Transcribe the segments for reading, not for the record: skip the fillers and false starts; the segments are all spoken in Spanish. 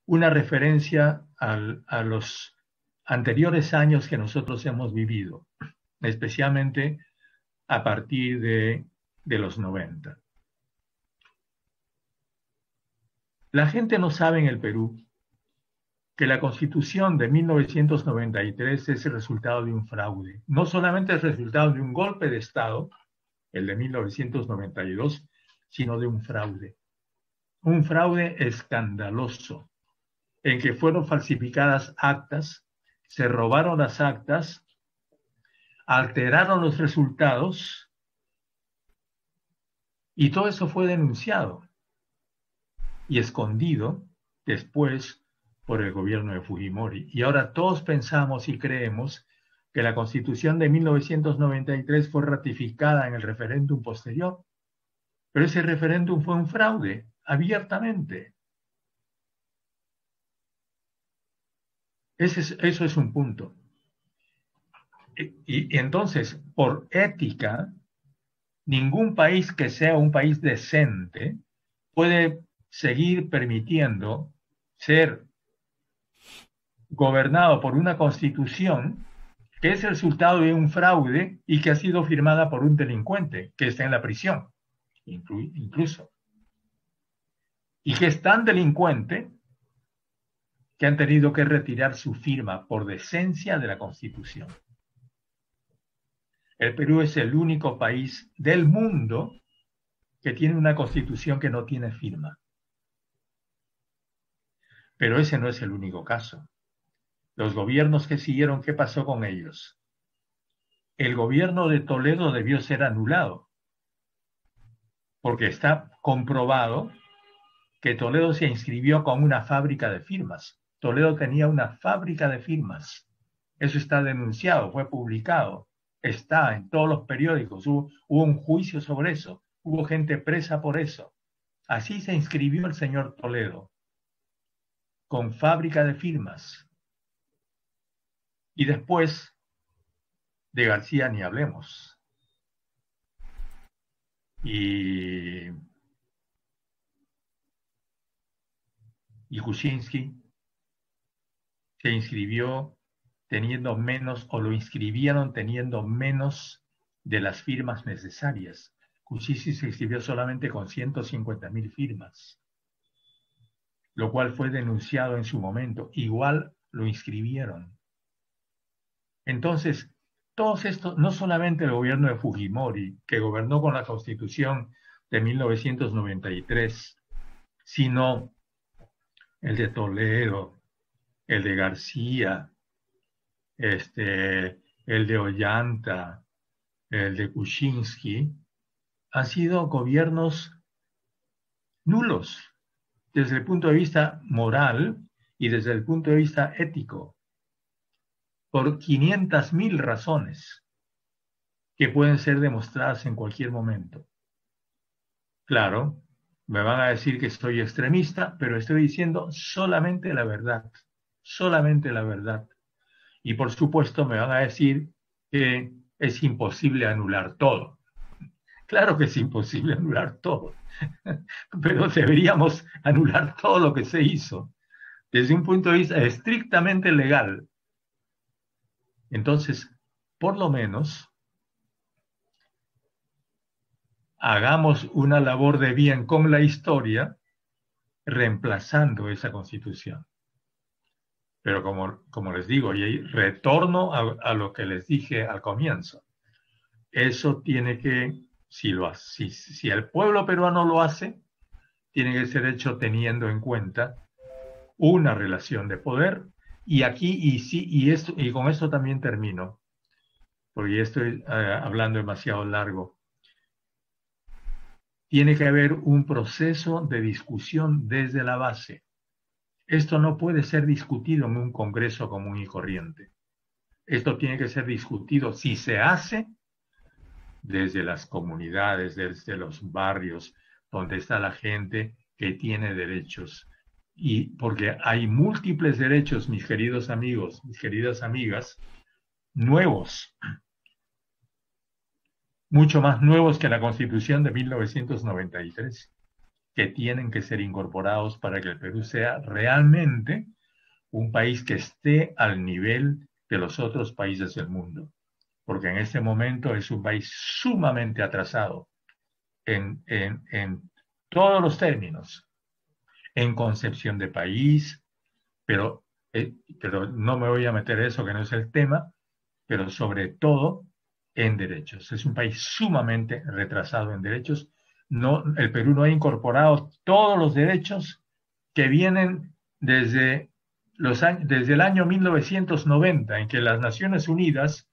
una referencia a los anteriores años que nosotros hemos vivido, especialmente a partir de los 90. La gente no sabe en el Perú que la Constitución de 1993 es el resultado de un fraude. No solamente es el resultado de un golpe de Estado, el de 1992, sino de un fraude. Un fraude escandaloso, en que fueron falsificadas actas, se robaron las actas, alteraron los resultados, y todo eso fue denunciado y escondido después por el gobierno de Fujimori. Y ahora todos pensamos y creemos que la Constitución de 1993 fue ratificada en el referéndum posterior, pero ese referéndum fue un fraude, abiertamente. Eso es un punto. Y entonces, por ética, ningún país que sea un país decente puede seguir permitiendo ser gobernado por una constitución que es el resultado de un fraude y que ha sido firmada por un delincuente que está en la prisión, incluso. Y que es tan delincuente que han tenido que retirar su firma por decencia de la Constitución. El Perú es el único país del mundo que tiene una Constitución que no tiene firma. Pero ese no es el único caso. Los gobiernos que siguieron, ¿qué pasó con ellos? El gobierno de Toledo debió ser anulado, porque está comprobado que Toledo se inscribió con una fábrica de firmas. Toledo tenía una fábrica de firmas. Eso está denunciado, fue publicado, está en todos los periódicos, hubo un juicio sobre eso, hubo gente presa por eso. Así se inscribió el señor Toledo, con fábrica de firmas. Y después de García ni hablemos. Y Kuczynski se inscribió teniendo menos, o lo inscribieron teniendo menos de las firmas necesarias. Kuczynski se inscribió solamente con 150.000 firmas, lo cual fue denunciado en su momento. Igual lo inscribieron. Entonces, todos estos, no solamente el gobierno de Fujimori, que gobernó con la Constitución de 1993, sino el de Toledo, el de García, el de Ollanta, el de Kuczynski, han sido gobiernos nulos desde el punto de vista moral y desde el punto de vista ético, por 500.000 razones que pueden ser demostradas en cualquier momento. Claro, me van a decir que soy extremista, pero estoy diciendo solamente la verdad, solamente la verdad. Y por supuesto me van a decir que es imposible anular todo. Claro que es imposible anular todo, pero deberíamos anular todo lo que se hizo desde un punto de vista estrictamente legal. Entonces, por lo menos, hagamos una labor de bien con la historia, reemplazando esa Constitución. Pero como les digo, y retorno a lo que les dije al comienzo, eso tiene que, si el pueblo peruano lo hace, tiene que ser hecho teniendo en cuenta una relación de poder. Y aquí, y con esto también termino, porque ya estoy hablando demasiado largo. Tiene que haber un proceso de discusión desde la base. Esto no puede ser discutido en un congreso común y corriente. Esto tiene que ser discutido, si se hace, desde las comunidades, desde los barrios, donde está la gente que tiene derechos. Y porque hay múltiples derechos, mis queridos amigos, mis queridas amigas, nuevos, mucho más nuevos que la Constitución de 1993, que tienen que ser incorporados para que el Perú sea realmente un país que esté al nivel de los otros países del mundo, porque en este momento es un país sumamente atrasado en todos los términos, en concepción de país, pero no me voy a meter eso que no es el tema, pero sobre todo en derechos. Es un país sumamente retrasado en derechos. No, el Perú no ha incorporado todos los derechos que vienen desde el año 1990, en que las Naciones Unidas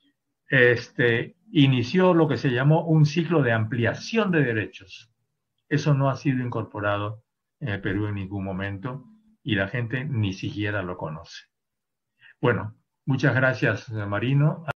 inició lo que se llamó un ciclo de ampliación de derechos. Eso no ha sido incorporado en el Perú en ningún momento y la gente ni siquiera lo conoce. Bueno, muchas gracias, Marino.